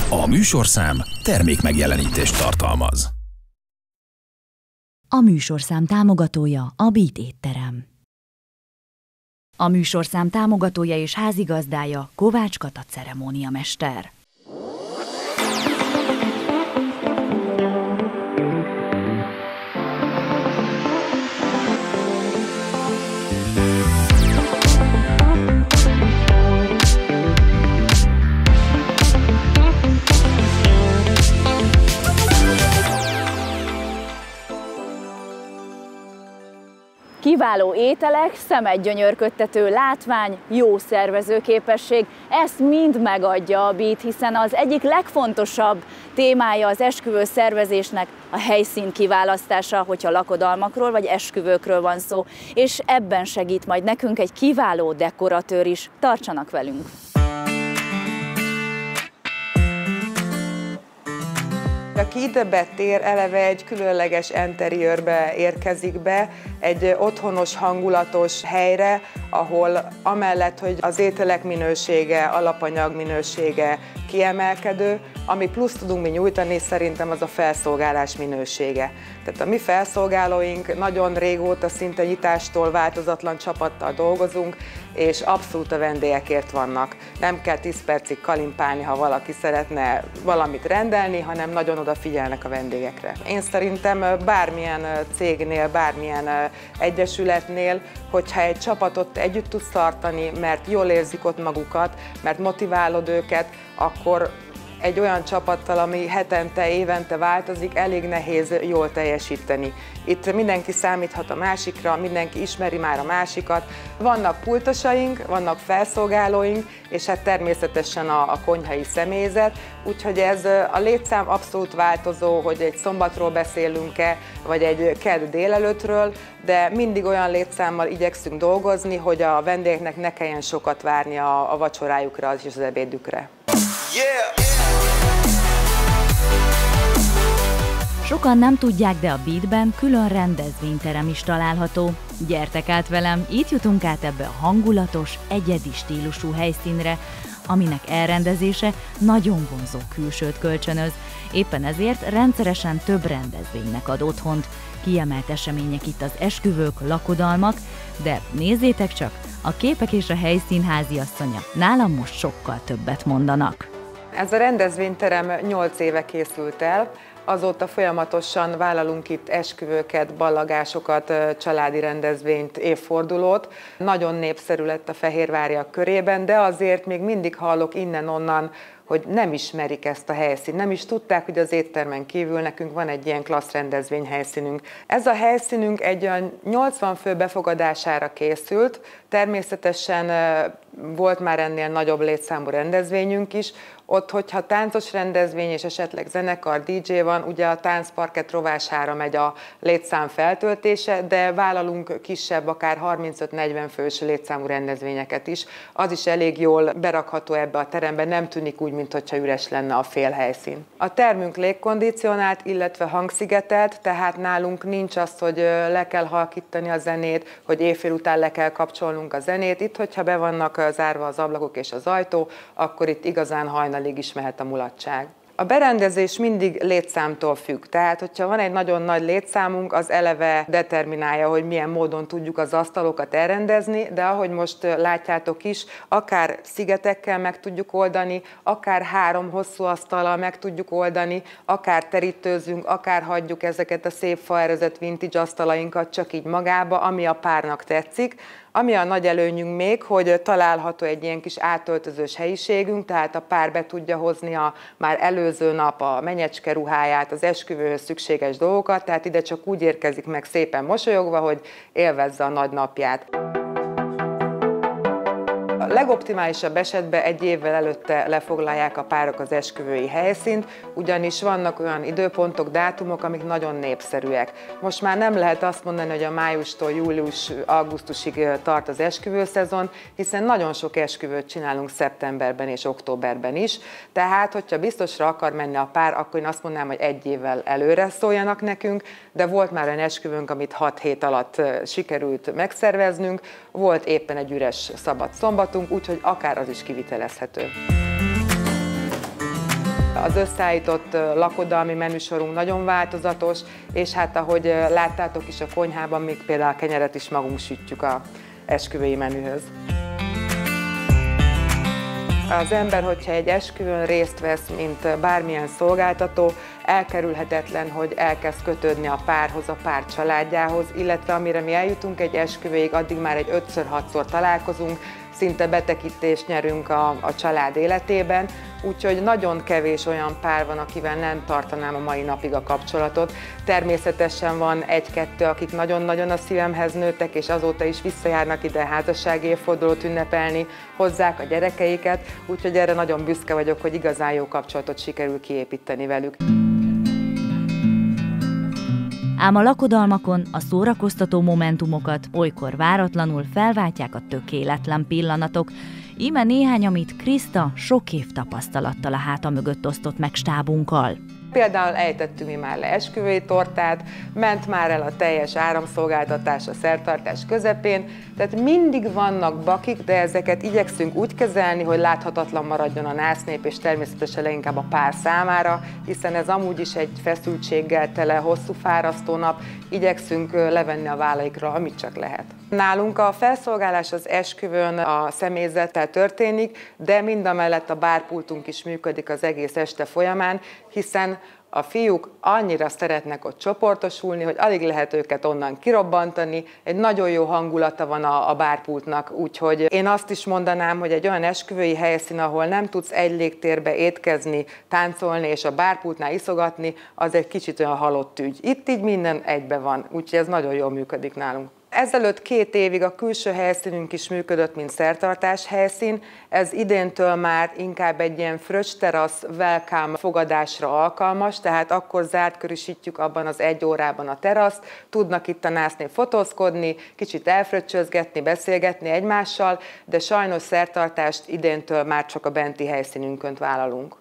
A műsorszám termékmegjelenítést tartalmaz. A műsorszám támogatója a Beat étterem. A műsorszám támogatója és házigazdája Kovács Kata ceremóniamester. Kiváló ételek, szemet gyönyörködtető látvány, jó szervezőképesség, ezt mind megadja a Beat, hiszen az egyik legfontosabb témája az esküvő szervezésnek a helyszín kiválasztása, hogyha lakodalmakról vagy esküvőkről van szó, és ebben segít majd nekünk egy kiváló dekoratőr is. Tartsanak velünk! Aki ide betér, eleve egy különleges interiőrbe érkezik be, egy otthonos, hangulatos helyre, ahol amellett, hogy az ételek minősége, alapanyag minősége kiemelkedő, ami plusz tudunk mi nyújtani, szerintem az a felszolgálás minősége. Tehát a mi felszolgálóink nagyon régóta, szinte nyitástól változatlan csapattal dolgozunk, és abszolút a vendégekért vannak. Nem kell 10 percig kalimpálni, ha valaki szeretne valamit rendelni, hanem nagyon odafigyelnek a vendégekre. Én szerintem bármilyen cégnél, bármilyen egyesületnél, hogyha egy csapatot együtt tudsz tartani, mert jól érzik ott magukat, mert motiválod őket, akkor egy olyan csapattal, ami hetente, évente változik, elég nehéz jól teljesíteni. Itt mindenki számíthat a másikra, mindenki ismeri már a másikat. Vannak pultosaink, vannak felszolgálóink, és hát természetesen a konyhai személyzet. Úgyhogy ez a létszám abszolút változó, hogy egy szombatról beszélünk-e, vagy egy kedd délelőttről, de mindig olyan létszámmal igyekszünk dolgozni, hogy a vendégeknek ne kelljen sokat várni a vacsorájukra és az ebédükre. Yeah! Sokan nem tudják, de a Beatben külön rendezvényterem is található. Gyertek át velem, itt jutunk át ebbe a hangulatos, egyedi stílusú helyszínre, aminek elrendezése nagyon vonzó külsőt kölcsönöz. Éppen ezért rendszeresen több rendezvénynek ad otthont. Kiemelt események itt az esküvők, lakodalmak, de nézzétek csak, a képek és a helyszín háziasszonya nálam most sokkal többet mondanak. Ez a rendezvényterem 8 éve készült el. Azóta folyamatosan vállalunk itt esküvőket, ballagásokat, családi rendezvényt, évfordulót. Nagyon népszerű lett a fehérváriak körében, de azért még mindig hallok innen-onnan, hogy nem ismerik ezt a helyszínt, nem is tudták, hogy az éttermen kívül nekünk van egy ilyen klassz rendezvényhelyszínünk. Ez a helyszínünk egy olyan 80 fő befogadására készült, természetesen volt már ennél nagyobb létszámú rendezvényünk is. Ott, hogyha táncos rendezvény és esetleg zenekar, DJ van, ugye a táncparkett rovására megy a létszám feltöltése, de vállalunk kisebb, akár 35-40 fős létszámú rendezvényeket is. Az is elég jól berakható ebbe a terembe, nem tűnik úgy, mintha üres lenne a fél helyszín. A termünk légkondicionált, illetve hangszigetelt, tehát nálunk nincs az, hogy le kell halkítani a zenét, hogy éjfél után le kell kapcsolnunk a zenét. Itt, hogyha be vannak zárva az ablakok és az ajtó, akkor itt igazán hajnalig is mehet a mulatság. A berendezés mindig létszámtól függ, tehát hogyha van egy nagyon nagy létszámunk, az eleve determinálja, hogy milyen módon tudjuk az asztalokat elrendezni, de ahogy most látjátok is, akár szigetekkel meg tudjuk oldani, akár 3 hosszú asztallal meg tudjuk oldani, akár terítőzünk, akár hagyjuk ezeket a szép faerőzött vintage asztalainkat csak így magába, ami a párnak tetszik. Ami a nagy előnyünk még, hogy található egy ilyen kis átöltözős helyiségünk, tehát a pár be tudja hozni a már előző nap a menyecske ruháját, az esküvőhöz szükséges dolgokat, tehát ide csak úgy érkezik meg szépen mosolyogva, hogy élvezze a nagy napját. A legoptimálisabb esetben egy évvel előtte lefoglalják a párok az esküvői helyszínt, ugyanis vannak olyan időpontok, dátumok, amik nagyon népszerűek. Most már nem lehet azt mondani, hogy a májustól július-augusztusig tart az esküvőszezon, hiszen nagyon sok esküvőt csinálunk szeptemberben és októberben is. Tehát, hogyha biztosra akar menni a pár, akkor én azt mondanám, hogy egy évvel előre szóljanak nekünk, de volt már olyan esküvőnk, amit 6 hét alatt sikerült megszerveznünk, volt éppen egy üres szabad szombatunk, úgyhogy akár az is kivitelezhető. Az összeállított lakodalmi menüsorunk nagyon változatos, és hát ahogy láttátok is a konyhában, még például a kenyeret is magunk sütjük az esküvői menühöz. Az ember, hogyha egy esküvőn részt vesz, mint bármilyen szolgáltató, elkerülhetetlen, hogy elkezd kötődni a párhoz, a pár családjához, illetve amire mi eljutunk egy esküvőig, addig már egy 5-6-szor találkozunk, szinte betekintést nyerünk a család életében, úgyhogy nagyon kevés olyan pár van, akivel nem tartanám a mai napig a kapcsolatot. Természetesen van egy-kettő, akik nagyon-nagyon a szívemhez nőttek, és azóta is visszajárnak ide házassági évfordulót ünnepelni, hozzák a gyerekeiket, úgyhogy erre nagyon büszke vagyok, hogy igazán jó kapcsolatot sikerül kiépíteni velük. Ám a lakodalmakon a szórakoztató momentumokat olykor váratlanul felváltják a tökéletlen pillanatok, íme néhány, amit Kriszta sok év tapasztalattal a háta mögött osztott meg stábunkkal. Például ejtettünk mi már le esküvői tortát, ment már el a teljes áramszolgáltatás a szertartás közepén, tehát mindig vannak bakik, de ezeket igyekszünk úgy kezelni, hogy láthatatlan maradjon a násznép, és természetesen leginkább a pár számára, hiszen ez amúgy is egy feszültséggel tele, hosszú fárasztó nap, igyekszünk levenni a vállaikra, amit csak lehet. Nálunk a felszolgálás az esküvőn a személyzettel történik, de mindamellett a bárpultunk is működik az egész este folyamán, hiszen a fiúk annyira szeretnek ott csoportosulni, hogy alig lehet őket onnan kirobbantani, egy nagyon jó hangulata van a bárpultnak, úgyhogy én azt is mondanám, hogy egy olyan esküvői helyszín, ahol nem tudsz egy légtérbe étkezni, táncolni és a bárpultnál iszogatni, az egy kicsit olyan halott ügy. Itt így minden egybe van, úgyhogy ez nagyon jól működik nálunk. Ezelőtt 2 évig a külső helyszínünk is működött, mint szertartás helyszín. Ez idéntől már inkább egy ilyen fröccs-terasz, welcome fogadásra alkalmas, tehát akkor zárt körűsítjük abban az 1 órában a teraszt, tudnak itt a násznép fotózkodni, kicsit elfröccsözgetni, beszélgetni egymással, de sajnos szertartást idéntől már csak a benti helyszínünkön vállalunk.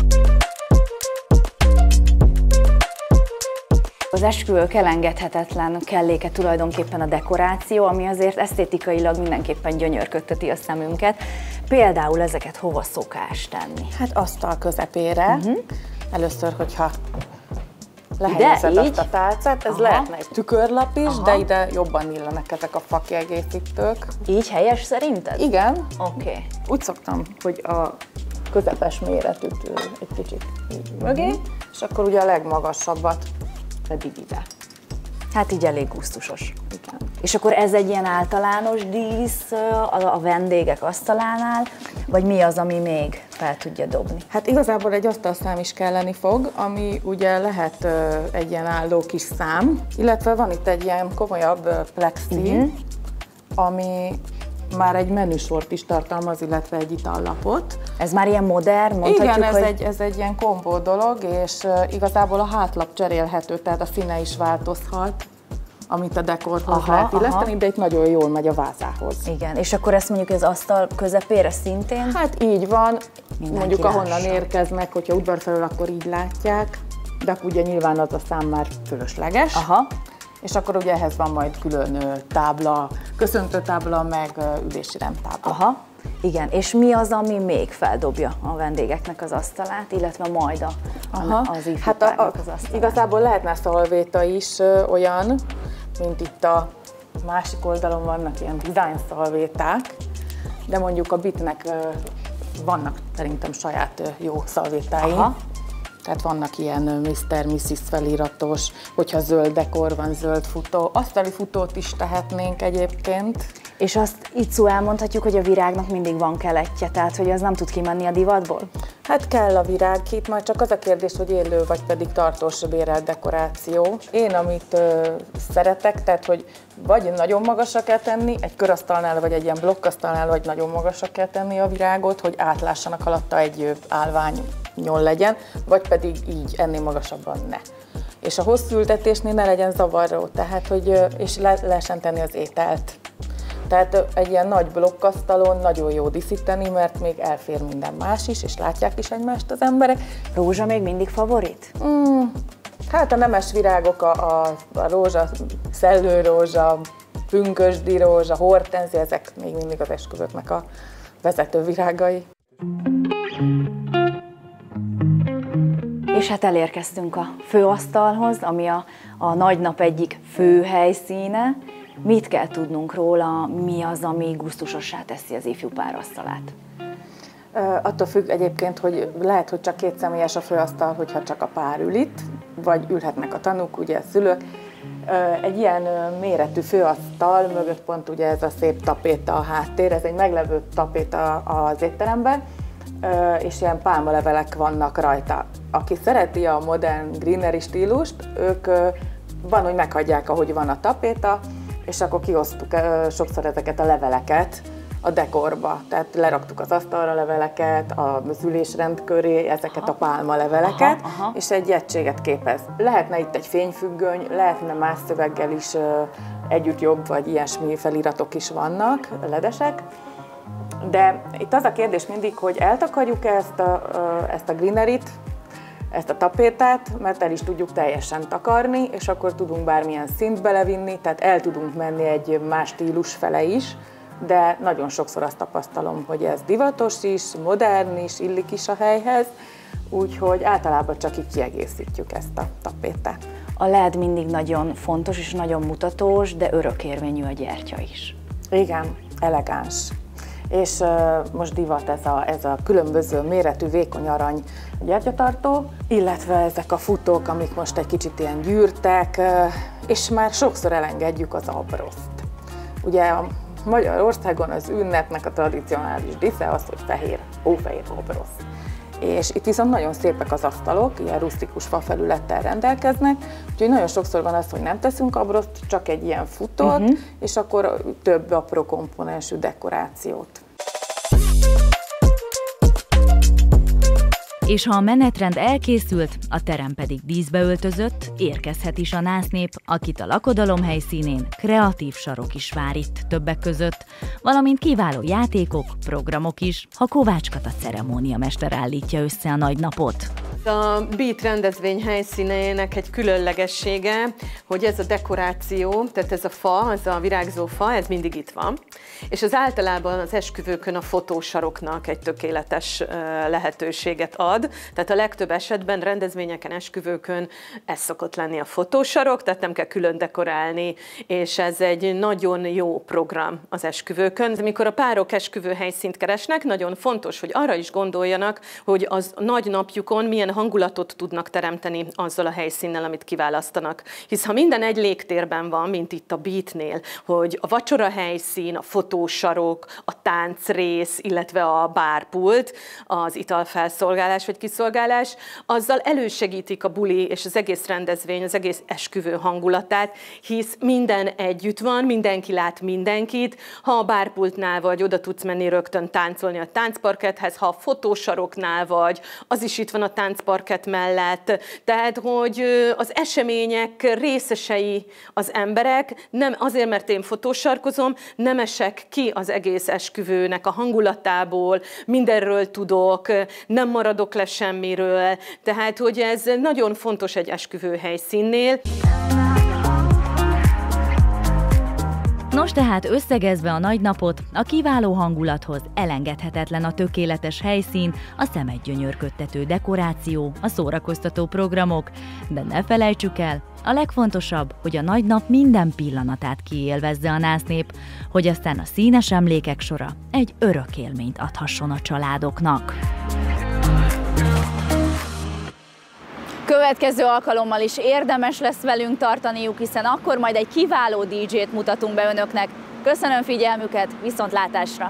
Az esküvők elengedhetetlen kelléke tulajdonképpen a dekoráció, ami azért esztétikailag mindenképpen gyönyörködteti a szemünket. Például ezeket hova szokás tenni? Hát asztal közepére. Először, hogyha lehelyezed azt a tálcát, ez lehetne egy tükörlap is, de ide jobban illenek ezek a fakiegészítők. Így helyes szerinted? Igen. Oké. Úgy szoktam, hogy a közepes méretűt egy kicsit így mögé, és akkor ugye a legmagasabbat pedig ide. Hát így elég gusztusos. Igen. És akkor ez egy ilyen általános dísz a vendégek asztalánál, vagy mi az, ami még fel tudja dobni? Hát igazából egy asztalszám is kelleni fog, ami ugye lehet egy ilyen álló kis szám, illetve van itt egy ilyen komolyabb plexi, ami már egy menüsort is tartalmaz, illetve egy itallapot. Ez már ilyen modern, mondhatjuk, igen, hogy... ez egy ilyen kombó dolog, és igazából a hátlap cserélhető, tehát a színe is változhat, amit a dekorhoz lehet illeszteni, de itt nagyon jól megy a vázához. Igen, és akkor ezt mondjuk az asztal közepére szintén? Hát így van, mindenki mondjuk ahonnan lássa. érkeznek, hogyha udvar felől, akkor így látják, de akkor ugye nyilván az a szám már fölösleges. Aha. És akkor ugye ehhez van majd külön tábla, köszöntőtábla, meg ülési rendtábla. Aha, igen. És mi az, ami még feldobja a vendégeknek az asztalát, illetve majd az ifjú párnak az asztalát? Igazából lehetne szalvéta is olyan, mint itt a másik oldalon vannak ilyen design szalvéták, de mondjuk a Bitnek vannak szerintem saját jó szalvétái. Aha. Tehát vannak ilyen Mr. Mrs. feliratos, hogyha zöld dekor van, zöld futó, asztali futót is tehetnénk egyébként. És azt így szó elmondhatjuk, hogy a virágnak mindig van keletje, tehát hogy az nem tud kimenni a divatból? Hát kell a virág, itt majd csak az a kérdés, hogy élő vagy pedig tartós bérelt dekoráció. Én amit szeretek, tehát hogy vagy nagyon magasra kell tenni, egy körasztalnál vagy egy ilyen blokkasztalnál, vagy nagyon magasra kell tenni a virágot, hogy átlássanak alatta egy állványon legyen, vagy pedig így ennél magasabban ne. És a hosszú ültetésnél ne legyen zavaró, tehát hogy és lehessen tenni az ételt. Tehát egy ilyen nagy blokkasztalon nagyon jó díszíteni, mert még elfér minden más is, és látják is egymást az emberek. Rózsa még mindig favorit? Hát a nemes virágok, a rózsa, szellőrózsa, pünkösdi rózsa, hortenzia, ezek még mindig az esküvőknek a vezető virágai. És hát elérkeztünk a főasztalhoz, ami a nagy nap egyik fő helyszíne. Mit kell tudnunk róla, mi az, ami gusztusossá teszi az ifjú pár asztalát? Attól függ egyébként, hogy lehet, hogy csak két személyes a főasztal, hogyha csak a pár ül itt, vagy ülhetnek a tanúk, ugye szülők. Egy ilyen méretű főasztal mögött pont ugye ez a szép tapéta a háttér, ez egy meglevő tapéta az étteremben, és ilyen pálmalevelek vannak rajta. Aki szereti a modern greenery stílust, ők van, hogy meghagyják, ahogy van a tapéta, és akkor kiosztuk sokszor ezeket a leveleket a dekorba. Tehát leraktuk az asztalra leveleket, az ülésrend köré ezeket a pálmaleveleket, és egy egységet képez. Lehetne itt egy fényfüggöny, lehetne más szöveggel is együtt jobb, vagy ilyesmi feliratok is vannak, ledesek. De itt az a kérdés mindig, hogy eltakarjuk ezt a greeneryt, ezt a tapétát, mert el is tudjuk teljesen takarni, és akkor tudunk bármilyen szint belevinni, tehát el tudunk menni egy más stílus fele is, de nagyon sokszor azt tapasztalom, hogy ez divatos is, modern is, illik is a helyhez, úgyhogy általában csak így kiegészítjük ezt a tapétát. A LED mindig nagyon fontos és nagyon mutatós, de örökérvényű a gyertya is. Igen, elegáns. És most divat ez a különböző méretű vékony arany gyertyatartó, illetve ezek a futók, amik most egy kicsit ilyen gyűrtek, és már sokszor elengedjük az abroszt. Ugye Magyarországon az ünnepnek a tradicionális disze az, hogy hófehér abrosz. És itt viszont nagyon szépek az asztalok, ilyen rusztikus fafelülettel rendelkeznek, úgyhogy nagyon sokszor van az, hogy nem teszünk abroszt, csak egy ilyen futót, és akkor több apró komponensű dekorációt. És ha a menetrend elkészült, a terem pedig díszbe öltözött, érkezhet is a násznép, akit a lakodalom helyszínén kreatív sarok is vár itt többek között, valamint kiváló játékok, programok is, ha Kovács Kata ceremóniamester állítja össze a nagy napot. A Beat rendezvény helyszínének egy különlegessége, hogy ez a dekoráció, tehát ez a fa, ez a virágzó fa, ez mindig itt van, és az általában az esküvőkön a fotósaroknak egy tökéletes lehetőséget ad, tehát a legtöbb esetben rendezvényeken, esküvőkön ez szokott lenni a fotósarok, tehát nem kell külön dekorálni, és ez egy nagyon jó program az esküvőkön. Amikor a párok esküvő helyszínt keresnek, nagyon fontos, hogy arra is gondoljanak, hogy az nagy napjukon milyen hangulatot tudnak teremteni azzal a helyszínnel, amit kiválasztanak. Hisz ha minden egy légtérben van, mint itt a Beatnél, hogy a vacsora helyszín, a fotósarok, a táncrész, illetve a bárpult, az italfelszolgálás vagy kiszolgálás, azzal elősegítik a buli és az egész rendezvény, az egész esküvő hangulatát, hisz minden együtt van, mindenki lát mindenkit, ha a bárpultnál vagy, oda tudsz menni rögtön táncolni a táncparketthez, ha a fotósaroknál vagy, az is itt van a táncparkett mellett, tehát hogy az események részesei az emberek, nem azért, mert én fotósarkozom, nem esek ki az egész esküvőnek a hangulatából, mindenről tudok, nem maradok le semmiről, tehát hogy ez nagyon fontos egy esküvő helyszínnél. Nos, tehát összegezve a nagy napot, a kiváló hangulathoz elengedhetetlen a tökéletes helyszín, a szemet gyönyörködtető dekoráció, a szórakoztató programok, de ne felejtsük el, a legfontosabb, hogy a nagy nap minden pillanatát kiélvezze a násznép, hogy aztán a színes emlékek sora egy örök élményt adhasson a családoknak. Következő alkalommal is érdemes lesz velünk tartaniuk, hiszen akkor majd egy kiváló DJ-t mutatunk be önöknek. Köszönöm figyelmüket, viszontlátásra!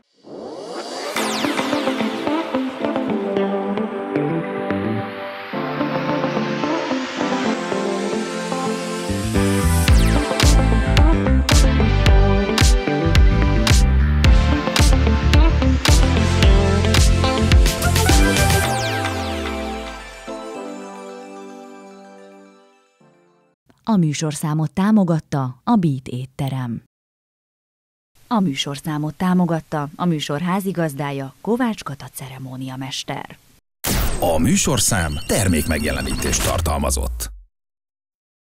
A műsorszámot támogatta a Beat étterem. A műsorszámot támogatta a műsor házigazdája, Kovács Kata ceremóniamester. A műsorszám termékmegjelenítést tartalmazott.